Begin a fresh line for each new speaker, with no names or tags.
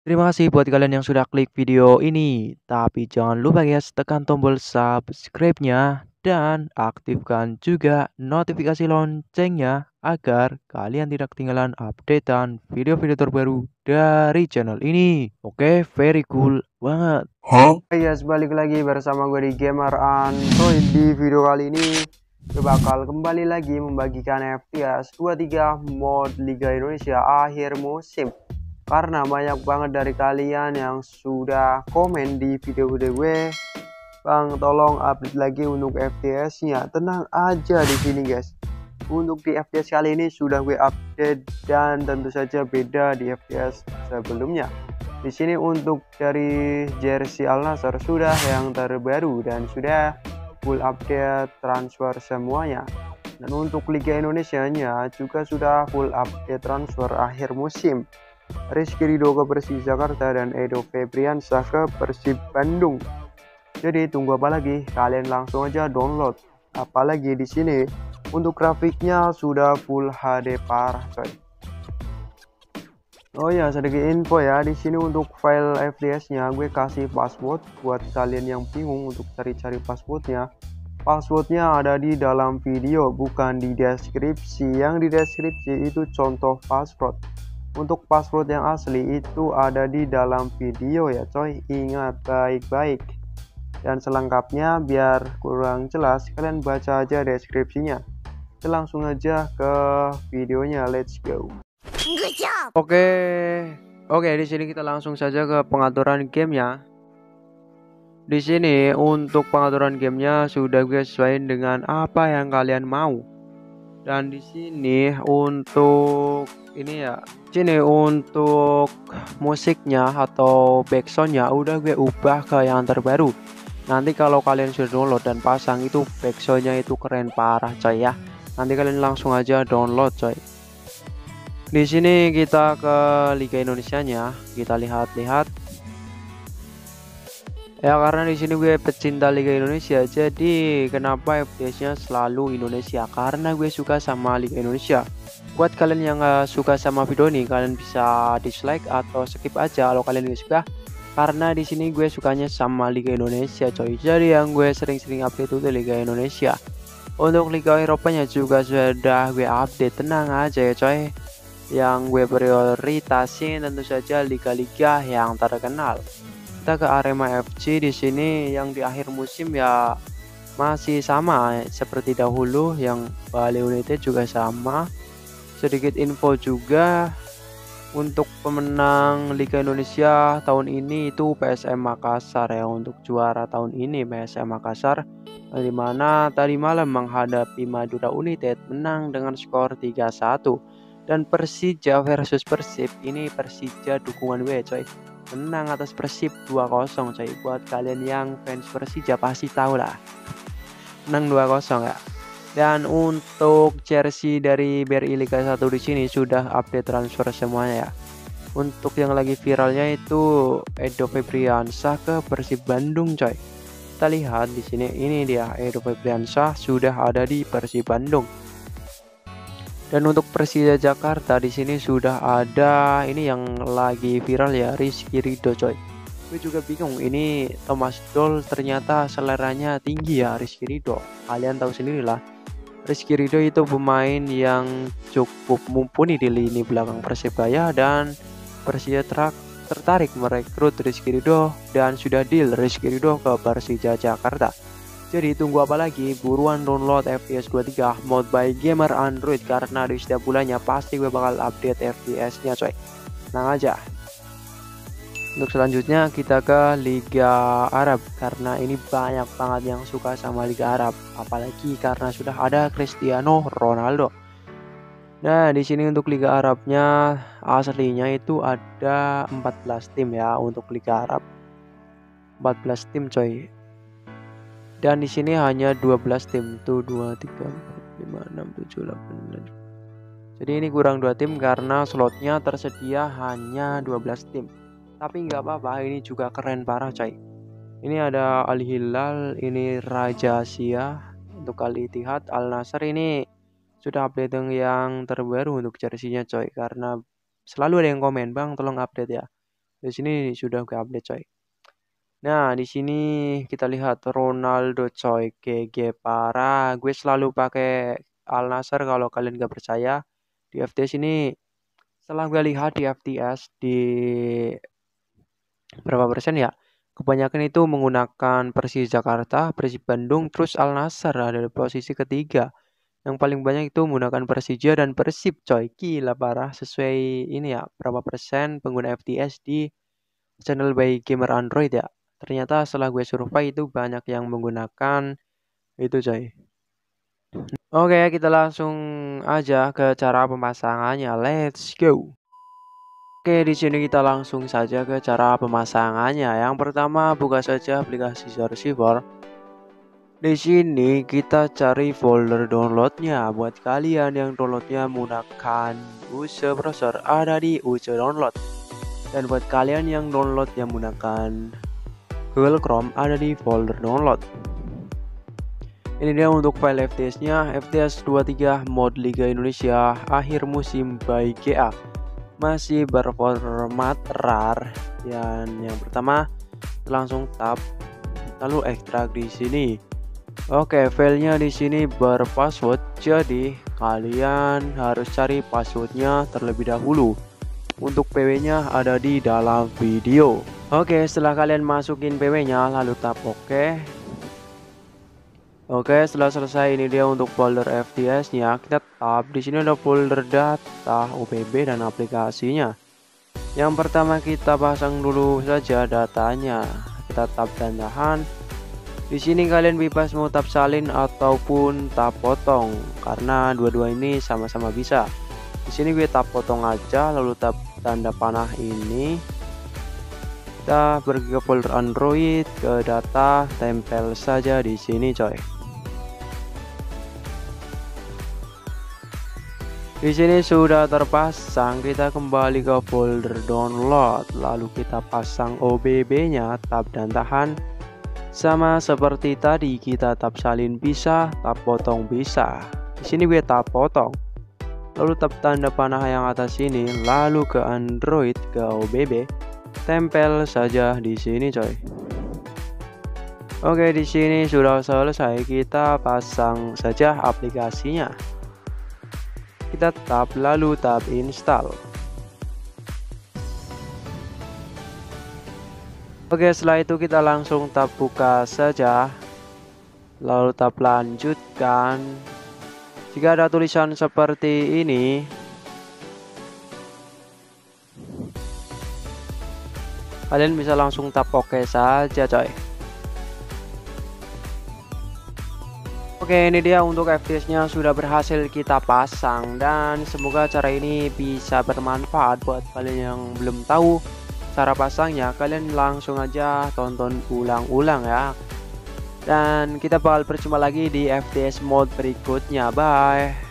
Terima kasih buat kalian yang sudah klik video ini. Tapi jangan lupa guys, tekan tombol subscribe-nya dan aktifkan juga notifikasi loncengnya agar kalian tidak ketinggalan updatean video-video terbaru dari channel ini. Oke, very cool banget.
Hai guys, balik lagi bersama gue di Gamer Android. Di video kali ini gue bakal kembali lagi membagikan FPS 23 mod Liga Indonesia akhir musim. Karena banyak banget dari kalian yang sudah komen di video-video gue, Bang tolong update lagi untuk FPS-nya. Tenang aja di sini guys. Untuk di FPS kali ini sudah gue update dan tentu saja beda di FPS sebelumnya. Di sini untuk dari jersey Al Nassr sudah yang terbaru dan sudah full update transfer semuanya. Dan untuk Liga Indonesia-nya juga sudah full update transfer akhir musim. Rizky Ridho ke Persib Jakarta dan Edo Febriansah ke Persib Bandung. Jadi tunggu apa lagi? Kalian langsung aja download. Apalagi di sini untuk grafiknya sudah full HD parah coy. Oh ya, sedikit info ya, di sini untuk file FPS-nya gue kasih password buat kalian yang bingung untuk cari-cari passwordnya. Passwordnya ada di dalam video, bukan di deskripsi. Yang di deskripsi itu contoh password. Untuk password yang asli itu ada di dalam video ya coy, ingat baik-baik. Dan selengkapnya biar kurang jelas, kalian baca aja deskripsinya. Kita langsung aja ke videonya, let's go.
Oke, di sini kita langsung saja ke pengaturan gamenya. Di sini untuk pengaturan gamenya sudah gue sesuaiin dengan apa yang kalian mau. Dan di sini untuk ini ya, sini untuk musiknya atau backsoundnya udah gue ubah ke yang terbaru. Nanti kalau kalian sudah download dan pasang itu backsoundnya itu keren parah coy ya. Nanti kalian langsung aja download coy. Di sini kita ke Liga Indonesianya, kita lihat-lihat. Ya karena di sini gue pecinta Liga Indonesia, jadi kenapa FPS-nya selalu Indonesia? Karena gue suka sama Liga Indonesia. Buat kalian yang gak suka sama video ini, kalian bisa dislike atau skip aja kalau kalian gak suka. Karena di sini gue sukanya sama Liga Indonesia, coy. Jadi yang gue sering-sering update itu Liga Indonesia. Untuk Liga Eropanya juga sudah gue update, tenang aja ya, coy. Yang gue prioritasin tentu saja liga-liga yang terkenal. Kita ke Arema FC di sini yang di akhir musim ya masih sama seperti dahulu, yang Bali United juga sama. Sedikit info juga untuk pemenang Liga Indonesia tahun ini itu PSM Makassar ya, untuk juara tahun ini PSM Makassar, dimana tadi malam menghadapi Madura United menang dengan skor 3-1. Dan Persija versus Persib, ini Persija dukungan gue coy, menang atas Persib 2-0 coy. Buat kalian yang fans Persija pasti tahu lah, menang 2-0 ya. Dan untuk jersey dari BRI Liga 1 di sini sudah update transfer semuanya ya. Untuk yang lagi viralnya itu Edo Febriansah ke Persib Bandung coy. Kita lihat di sini, ini dia Edo Febriansah sudah ada di Persib Bandung. Dan untuk Persija Jakarta di sini sudah ada ini yang lagi viral ya, Rizky Ridho coy. Gue juga bingung, ini Thomas Doll ternyata seleranya tinggi ya Rizky Ridho. Kalian tahu sendirilah, Rizky Ridho itu pemain yang cukup mumpuni di lini belakang Persebaya, dan Persija tertarik merekrut Rizky Ridho dan sudah deal Rizky Ridho ke Persija Jakarta. Jadi tunggu apa lagi, buruan download FPS 23 mod by Gamer Android, karena di setiap bulannya pasti gue bakal update FPS-nya coy. Tenang aja. Untuk selanjutnya kita ke Liga Arab, karena ini banyak banget yang suka sama Liga Arab, apalagi karena sudah ada Cristiano Ronaldo. Nah, di sini untuk Liga Arabnya aslinya itu ada 14 tim ya untuk Liga Arab. 14 tim coy. Dan di sini hanya 12 tim, tuh 2 3 4 5 6 7 8 9. Jadi ini kurang 2 tim karena slotnya tersedia hanya 12 tim. Tapi nggak apa-apa, ini juga keren parah coy. Ini ada Al Hilal, ini Raja Asia, untuk Al Ittihad, Al Nassr ini sudah update yang terbaru untuk jersey-nya coy, karena selalu ada yang komen, "Bang, tolong update ya." Di sini sudah gue update coy. Nah, di sini kita lihat Ronaldo coy, GG parah. Gue selalu pakai Al Nassr kalau kalian gak percaya. Di FTS ini setelah gue lihat di FTS di berapa persen ya? Kebanyakan itu menggunakan Persija Jakarta, Persib Bandung, terus Al Nassr ada di posisi ketiga. Yang paling banyak itu menggunakan Persija dan Persib coy. Gila parah. Sesuai ini ya, berapa persen pengguna FTS di channel by Gamer Android ya. Ternyata setelah gue survei itu banyak yang menggunakan itu coy. Oke, kita langsung aja ke cara pemasangannya. Let's go. Oke, di sini kita langsung saja ke cara pemasangannya. Yang pertama, buka saja aplikasi Receiver. Di sini kita cari folder downloadnya. Buat kalian yang downloadnya menggunakan UC browser, ada di UC download. Dan buat kalian yang download yang menggunakan Google Chrome, ada di folder download. Ini dia untuk file FTS-nya, FTS 23 Mod Liga Indonesia akhir musim by GA. Masih berformat RAR. Dan yang pertama langsung tab, lalu ekstrak di sini. Oke, filenya di sini berpassword, jadi kalian harus cari passwordnya terlebih dahulu. Untuk PW-nya ada di dalam video. Oke, setelah kalian masukin PW-nya, lalu tap OK. Oke, setelah selesai ini dia untuk folder FTS-nya. Kita tab, di sini ada folder data, OBB dan aplikasinya. Yang pertama kita pasang dulu saja datanya. Kita tab dan tahan. Di sini kalian bebas mau tab salin ataupun tab potong karena dua-dua ini sama-sama bisa. Di sini gue tab potong aja, lalu tab tanda panah ini. Kita pergi ke folder Android, ke data, tempel saja di sini coy. Di sini sudah terpasang, kita kembali ke folder download, lalu kita pasang OBB-nya, tab dan tahan. Sama seperti tadi, kita tab salin bisa, tab potong bisa. Di sini gue tab potong. Lalu tab tanda panah yang atas ini, lalu ke Android, ke OBB, tempel saja di sini coy. Oke, di sini sudah selesai, kita pasang saja aplikasinya. Kita tab lalu tab install. Oke, setelah itu kita langsung tab buka saja, lalu tab lanjutkan. Jika ada tulisan seperti ini, kalian bisa langsung tab OK saja coy. Oke, ini dia untuk FTS-nya sudah berhasil kita pasang, dan semoga cara ini bisa bermanfaat buat kalian yang belum tahu cara pasangnya. Kalian langsung aja tonton ulang-ulang ya. Dan kita bakal berjumpa lagi di FTS mode berikutnya. Bye.